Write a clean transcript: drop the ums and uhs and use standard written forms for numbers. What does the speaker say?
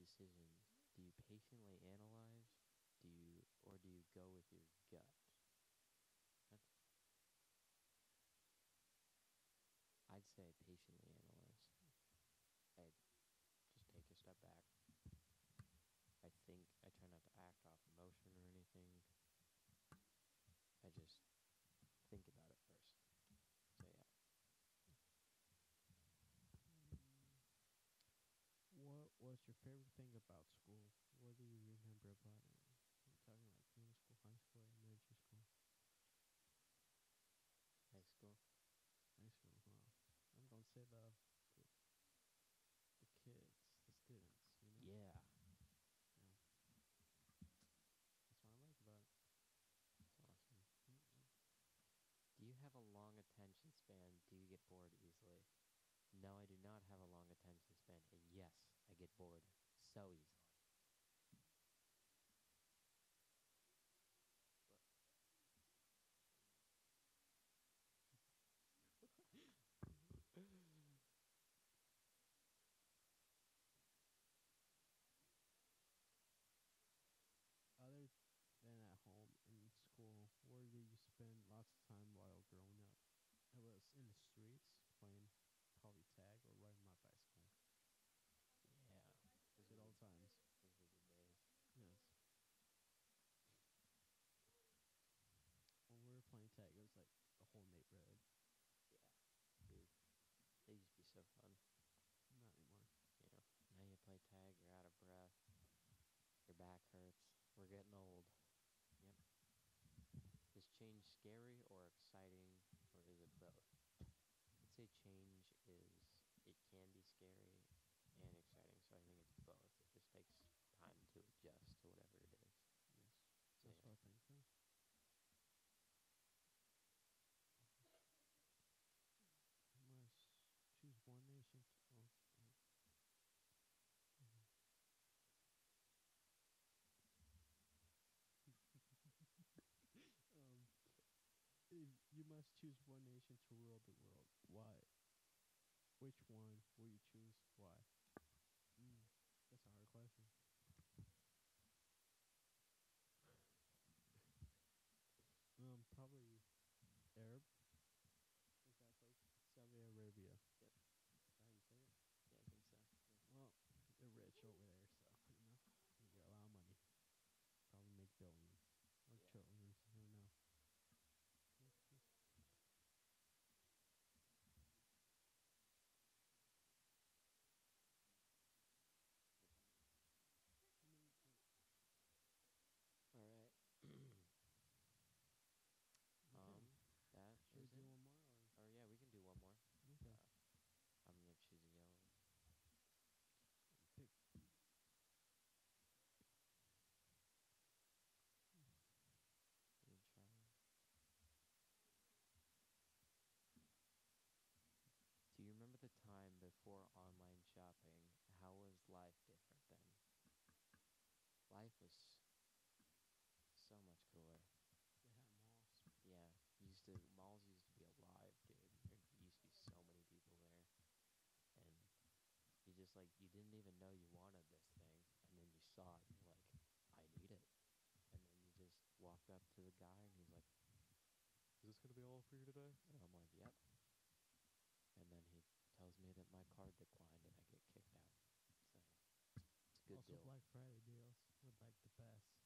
decisions, do you patiently analyze, or do you go with your gut? That's, I'd say patiently analyze. I just take a step back. I try not to act off emotion or anything. I just think about it first. So yeah. What was your favorite thing about school? What do you remember about it? I'm talking like middle school, high school, elementary school. High school. High school, huh? I'm gonna say the kids, the students. You know. Yeah. Yeah. That's what I like about it. That's awesome. Do you have a long attention span? Do you get bored easily? No, I do not have a long attention span. And yes, I get bored so easily. Other than at home in school, where did you spend lots of time while growing up? It was in the streets playing probably tag or riding my bicycle. Yeah. Good old times. Those were the days. Yes. When we were playing tag, it was like the whole neighborhood. Yeah. Dude, they used to be so fun. Not anymore. Yeah. Now you play tag, you're out of breath. Your back hurts. We're getting old. Yep. Is change scary or exciting, or is it both? I'd say change it can be scary and exciting, so I think it's both. It just takes time to adjust to whatever it is. Yes. So That's yeah. what I think too. You must choose one nation to. Oh, mhm. um, if you must choose one nation to rule the world, why? Which one will you choose? Why? Mm, that's a hard question. Probably Arab. Is that place? Saudi Arabia. Yep. Is that how you say it? Yeah, I think so. Yeah. Well, they're rich over there, so they get a lot of money. Probably make billions or Yeah. trillions. Who knows? All right. Okay. That Should we is do it. one more or? Or yeah, we can do one more. Okay. I'm gonna choose a yellow one. Pick. Let me try. Do you remember the time before online shopping? How was life different then? Life was so much cooler. They had malls. Yeah, malls used to be alive, dude. There used to be so many people there, and you didn't even know you wanted this thing, and then you saw it, and you're like, I need it, and then you just walked up to the guy, and he's like, is this gonna be all for you today? And I'm like, yep. And then he tells me that my card declined, and I get kicked out. So it's a good Also, deal. Black Friday deals were like the best.